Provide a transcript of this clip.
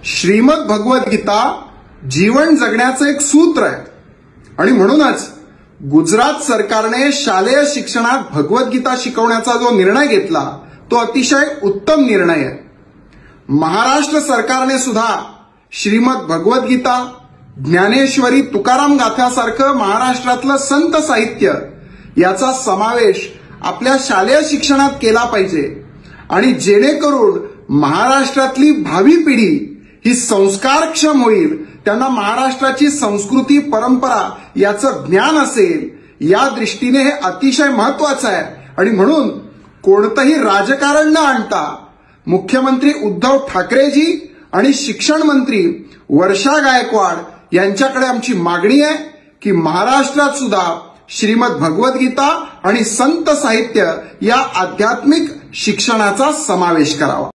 श्रीमद भगवद्गीता जीवन जगण्याचं एक सूत्र आहे आणि म्हणूनच गुजरात सरकारने शालेय शिक्षणात भगवद्गीता शिकवण्याचा जो निर्णय घेतला तो अतिशय उत्तम निर्णय आहे। महाराष्ट्र सरकारने सुद्धा श्रीमद भगवद्गीता, ज्ञानेश्वरी, तुकाराम गाथासारखं महाराष्ट्रातलं संत साहित्य याचा समावेश आपल्या शालेय शिक्षणात केला पाहिजे आणि जेणेकरून महाराष्ट्रातली भावी पिढी ही संस्कारक्षम होईल, त्यांना महाराष्ट्राची संस्कृती, परंपरा याचं ज्ञान असेल, या दृष्टीने हे अतिशय महत्वाचं आहे। आणि म्हणून कोणतंही राजकारण न आणता मुख्यमंत्री उद्धव ठाकरेजी आणि शिक्षण मंत्री वर्षा गायकवाड यांच्याकडे आमची मागणी आहे की महाराष्ट्रात सुद्धा श्रीमद भगवद्गीता आणि संत साहित्य या आध्यात्मिक शिक्षणाचा समावेश करावा।